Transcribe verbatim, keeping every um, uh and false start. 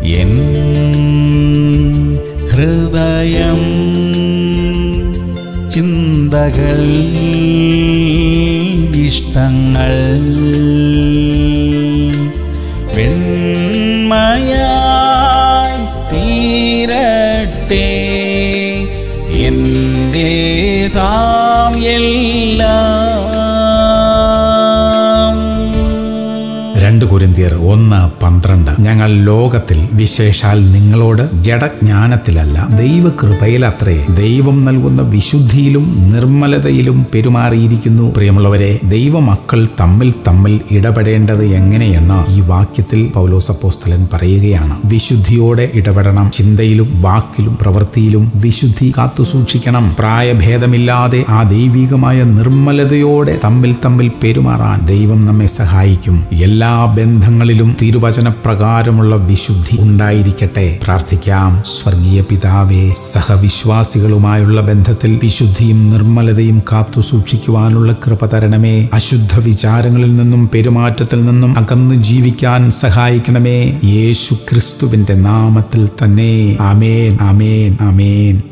N ഹൃദയം ചിന്തകൾ ഇഷ്ടങ്ങൾ വെണ്മയായി തീരട്ടെ എന്റേതാം എല്ലാം. രണ്ട് കൊരിന്ത്യർ ഒന്ന് പന്ത്രണ്ട്. ഞങ്ങൾ ലോകത്തിൽ വിശേഷാൽ നിങ്ങളോട് ജഡജ്ഞാനത്തിലല്ല ദൈവകൃപയിലത്രേ ദൈവം നൽകുന്ന വിശുദ്ധിയിലും നിർമ്മലതയിലും പെരുമാറിയിരിക്കുന്നു. പ്രിയമുള്ളവരെ, ദൈവമക്കൾ തമ്മിൽ തമ്മിൽ ഇടപെടേണ്ടത് എങ്ങനെയെന്ന് ഈ വാക്യത്തിൽ പൗലോസ് അപ്പോസ്തലൻ പറയുകയാണ്. വിശുദ്ധിയോടെ ഇടപെടണം. ചിന്തയിലും വാക്കിലും പ്രവൃത്തിയിലും വിശുദ്ധി കാത്തുസൂക്ഷിക്കണം. പ്രായഭേദമില്ലാതെ ആ ദൈവികമായ നിർമ്മലതയോടെ തമ്മിൽ തമ്മിൽ പെരുമാറാൻ ദൈവം നമ്മെ സഹായിക്കും. എല്ലാ ബന്ധങ്ങളിലും തിരുവചനപ്രകാരമുള്ള വിശുദ്ധി ഉണ്ടായിരിക്കട്ടെ. പ്രാർത്ഥിക്കാം. സ്വർഗീയ പിതാവേ, സഹവിശ്വാസികളുമായുള്ള ബന്ധത്തിൽ വിശുദ്ധിയും നിർമ്മലതയും കാത്തു സൂക്ഷിക്കുവാനുള്ള കൃപ തരണമേ. അശുദ്ധ വിചാരങ്ങളിൽ നിന്നും പെരുമാറ്റത്തിൽ നിന്നും അകന്നു ജീവിക്കാൻ സഹായിക്കണമേ. യേശു ക്രിസ്തുവിന്റെ നാമത്തിൽ തന്നെ. ആമേൻ, ആമേൻ, ആമേൻ.